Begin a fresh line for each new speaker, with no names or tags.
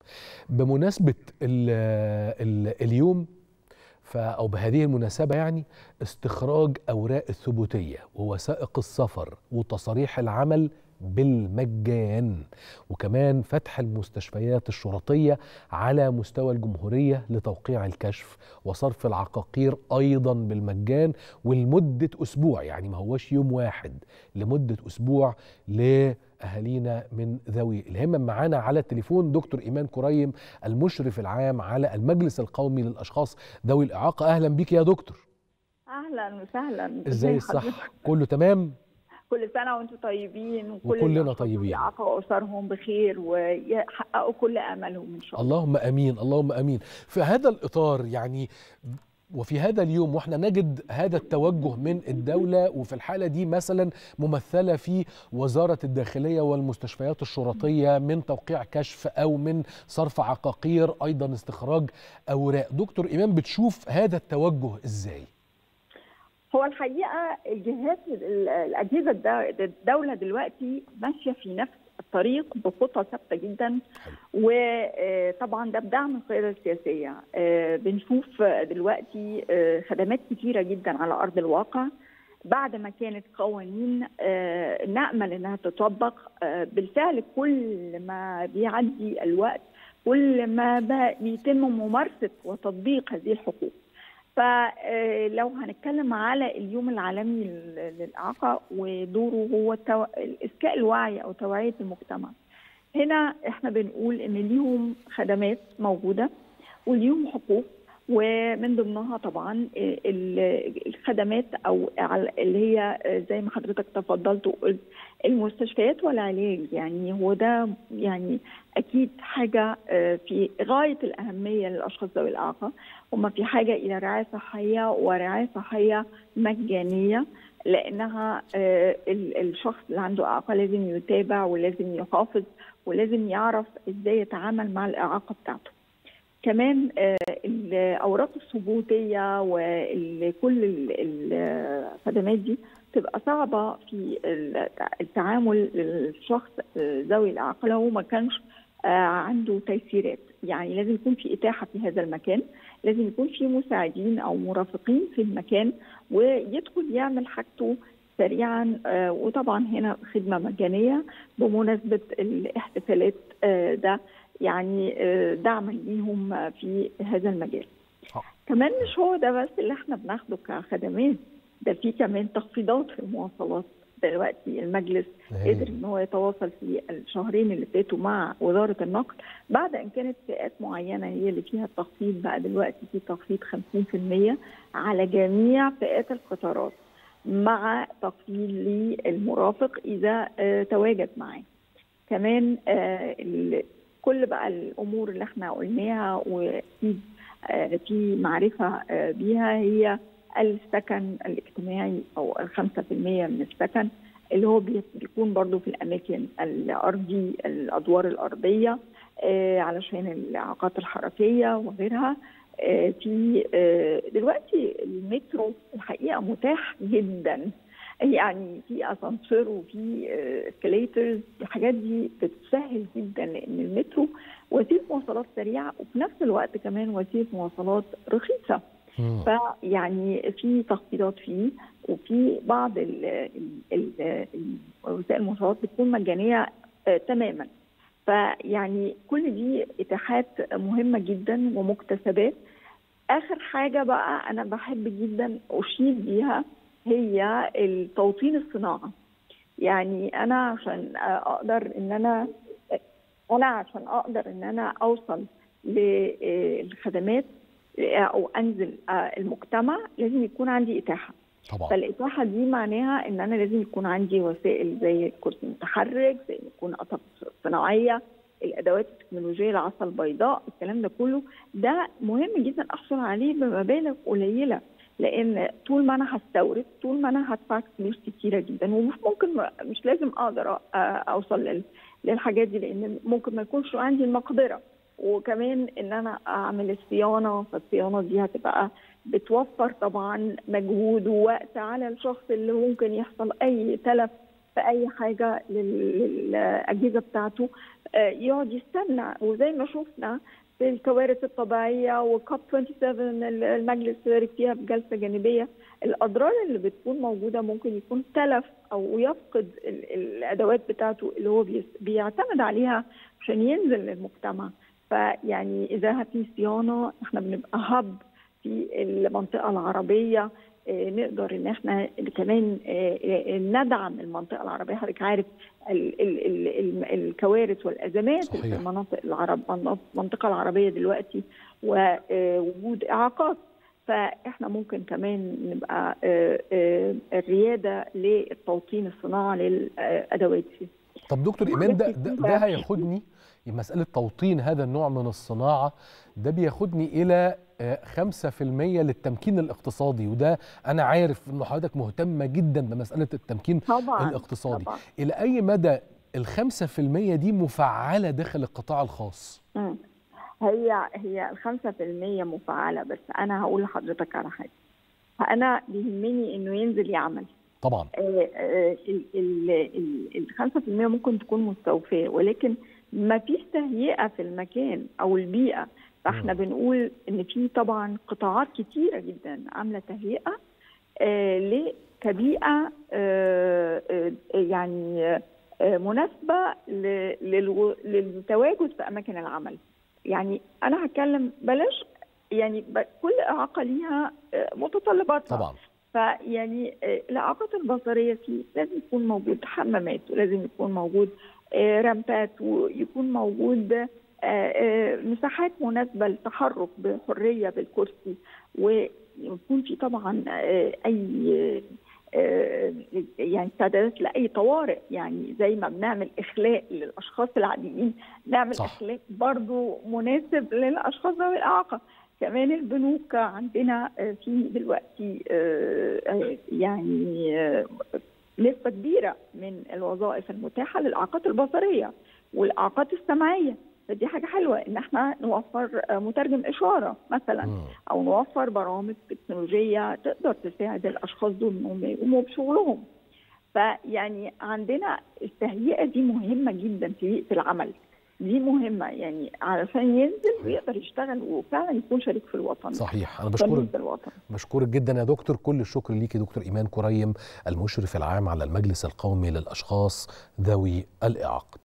بمناسبة اليوم أو بهذه المناسبة يعني استخراج أوراق الثبوتية ووثائق السفر وتصاريح العمل بالمجان، وكمان فتح المستشفيات الشرطية على مستوى الجمهورية لتوقيع الكشف، وصرف العقاقير أيضا بالمجان ولمدة أسبوع، يعني ما هوش يوم واحد، لمدة أسبوع لأهالينا من ذوي الهمم. معانا على التليفون دكتور إيمان كريم، المشرف العام على المجلس القومي للأشخاص ذوي الإعاقة. أهلا بيك يا دكتور.
أهلا وسهلا.
إزاي الصح؟ كله تمام؟
كل سنة وانتم طيبين،
وكلنا طيبين،
الإعاقة وأسرهم بخير ويحققوا كل آمالهم إن شاء الله.
اللهم أمين اللهم أمين. في هذا الإطار يعني وفي هذا اليوم واحنا نجد هذا التوجه من الدولة، وفي الحالة دي مثلا ممثلة في وزارة الداخلية والمستشفيات الشرطية من توقيع كشف أو من صرف عقاقير، أيضا استخراج أوراق. دكتور إيمان، بتشوف هذا التوجه إزاي؟
هو الحقيقة الأجهزة الدولة دلوقتي ماشية في نفس الطريق بخطى ثابتة جدا، وطبعا ده بدعم القيادة السياسية. بنشوف دلوقتي خدمات كتيرة جدا على أرض الواقع بعد ما كانت قوانين نأمل أنها تطبق. بالفعل كل ما بيعدي الوقت كل ما بيتم ممارسة وتطبيق هذه الحقوق. فلو هنتكلم على اليوم العالمي للإعاقة ودوره هو إسكاء الوعي أو توعية المجتمع، هنا احنا بنقول إن ليهم خدمات موجودة وليهم حقوق، ومن ضمنها طبعا الخدمات أو اللي هي زي ما حضرتك تفضلت وقلت المستشفيات والعلاج. يعني هو ده يعني أكيد حاجة في غاية الأهمية للأشخاص ذوي الإعاقة. هم في حاجة إلى رعاية صحية ورعاية صحية مجانية، لأنها الشخص اللي عنده إعاقة لازم يتابع ولازم يحافظ ولازم يعرف إزاي يتعامل مع الإعاقة بتاعته. كمان الأوراق الثبوتية وكل الخدمات دي تبقى صعبة في التعامل للشخص ذوي الإعاقة لو ما كانش عنده تيسيرات. يعني لازم يكون في إتاحة في هذا المكان، لازم يكون في مساعدين أو مرافقين في المكان ويدخل يعمل حاجته سريعا. وطبعا هنا خدمة مجانية بمناسبة الاحتفالات، ده يعني دعما ليهم في هذا المجال. كمان مش هو ده بس اللي احنا بناخده كخدمات، ده في كمان تخفيضات في المواصلات. دلوقتي المجلس قدر ان هو يتواصل في الشهرين اللي فاتوا مع وزارة النقل، بعد ان كانت فئات معينة هي اللي فيها التخفيض، بقى دلوقتي في تخفيض 50% على جميع فئات القطارات، مع تخفيض للمرافق اذا تواجد معاه. كمان كل بقى الامور اللي احنا قلناها واكيد في معرفه بيها هي السكن الاجتماعي او 5% من السكن اللي هو بيكون برضو في الاماكن الارضي، الادوار الارضيه، علشان الاعاقات الحركيه وغيرها. في دلوقتي المترو الحقيقه متاح جدا، يعني في اسانسير وفي اسكاليترز. الحاجات دي بتسهل جدا لان المترو وسيله مواصلات سريعه وفي نفس الوقت كمان وسيله مواصلات رخيصه. فيعني في تخفيضات فيه، وفي بعض وسائل المواصلات بتكون مجانيه تماما. فيعني كل دي اتاحات مهمه جدا ومكتسبات. اخر حاجه بقى انا بحب جدا اشيد بيها هي التوطين الصناعه. يعني انا عشان اقدر ان انا اوصل للخدمات او انزل المجتمع لازم يكون عندي اتاحه طبعا. فالاتاحه دي معناها ان انا لازم يكون عندي وسائل زي الكرسي المتحرك، زي يكون قطع صناعيه، الادوات التكنولوجيه، العصا البيضاء، الكلام ده كله ده مهم جدا احصل عليه بمبالغ قليله، لان طول ما انا هستورد طول ما انا هدفع فلوس كتيره جدا، ومش ممكن مش لازم اقدر اوصل للحاجات دي، لان ممكن ما يكونش عندي المقدره. وكمان ان انا اعمل الصيانه، فالصيانه دي هتبقى بتوفر طبعا مجهود ووقت على الشخص اللي ممكن يحصل اي تلف في اي حاجه للاجهزه بتاعته، يقعد يستنى. وزي ما شفنا في الكوارث الطبيعيه وكاب 27 المجلس شارك فيها بجلسه جانبيه، الاضرار اللي بتكون موجوده ممكن يكون تلف او يفقد الادوات بتاعته اللي هو بيعتمد عليها عشان ينزل للمجتمع. فيعني اذا في صيانه احنا بنبقى هب في المنطقه العربيه، نقدر ان احنا كمان ندعم المنطقه العربيه. حضرتك عارف الكوارث والازمات
صحيح.
في المنطقه العربيه دلوقتي ووجود اعاقات، فاحنا ممكن كمان نبقى الرياده للتوطين الصناعه للادوات دي.
طب دكتور ايمان، ده هياخدني مسألة توطين هذا النوع من الصناعة، ده بياخدني إلى 5% للتمكين الاقتصادي، وده أنا عارف إن حضرتك مهتمة جدا بمسألة التمكين
طبعاً
الاقتصادي.
طبعاً.
إلى أي مدى ال5% دي مفعلة داخل القطاع الخاص؟
هي ال5% مفعلة، بس أنا هقول لحضرتك على حاجة. أنا بيهمني إنه ينزل يعمل.
طبعا
ال5% ممكن تكون مستوفية، ولكن ما فيش تهيئة في المكان أو البيئة. فاحنا بنقول إن في طبعا قطاعات كتيرة جدا عاملة تهيئة كبيئة يعني مناسبة للتواجد في أماكن العمل. يعني أنا هتكلم بلاش، يعني كل إعاقة ليها متطلباتها
طبعا.
فيعني الإعاقات البصرية فيه لازم يكون موجود حمامات، ولازم يكون موجود رامبات، ويكون موجود مساحات مناسبة للتحرك بحرية بالكرسي، ويكون في طبعا أي يعني استعدادات لأي طوارئ. يعني زي ما بنعمل إخلاء للأشخاص العاديين، نعمل
صح.
إخلاء برضو مناسب للأشخاص ذوي الإعاقة. كمان البنوك عندنا في دلوقتي يعني نسبة كبيرة من الوظائف المتاحة للإعاقات البصرية والإعاقات السمعية. فدي حاجة حلوة إن احنا نوفر مترجم إشارة مثلا، أو نوفر برامج تكنولوجية تقدر تساعد الأشخاص دول إنهم يقوموا بشغلهم. فيعني عندنا التهيئة دي مهمة جدا في بيئة العمل، دي مهمة يعني علشان ينزل ويقدر يشتغل وفعلا يكون شريك في الوطن.
صحيح. أنا بشكرك جدا يا دكتور، كل الشكر ليكي دكتور إيمان كريم، المشرف العام على المجلس القومي للأشخاص ذوي الإعاقة.